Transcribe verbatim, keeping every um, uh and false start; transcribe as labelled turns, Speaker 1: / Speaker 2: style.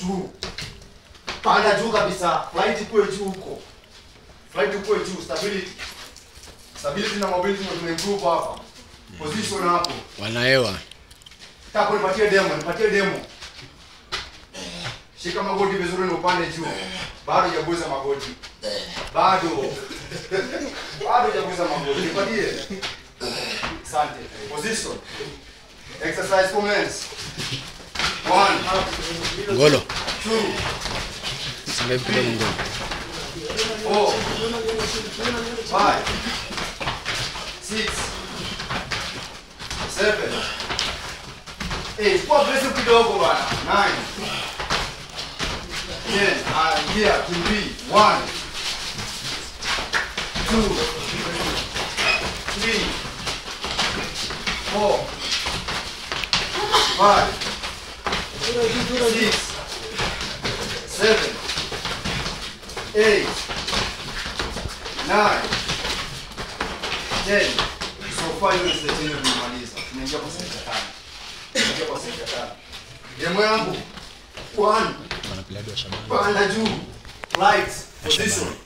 Speaker 1: two. Panda juu kabisa. Flight ikuwe juu huko. Flight ikuwe juu. Stability. Stability na mobility ndio tunaimprove hapa. Position hapo.
Speaker 2: Wanaewa.
Speaker 1: Tako nipatie demo, nipatie demo. Shika magoti vizuri na upande juu. Bado hujaguza magoti. Bado. Bado hujaguza magoti. Nipatie. Asante. Position. Exercise commence. One.
Speaker 2: Ngolo.
Speaker 1: Two.
Speaker 2: Sanga kidogo ngolo.
Speaker 1: Four. Five. Six. Seven. Eight. Kwa breath kidogo bana. Nine. Ten. And here to be. One. Two. Three. Four. Five. Six. Seven. Eight. Nine. Ten. So far hiyo ni stage ya kumaliza. Tunaingia kwa stage ya tano. Tunaingia kwa stage ya tano. Demo yangu. One. Panda juu. Lights. Position.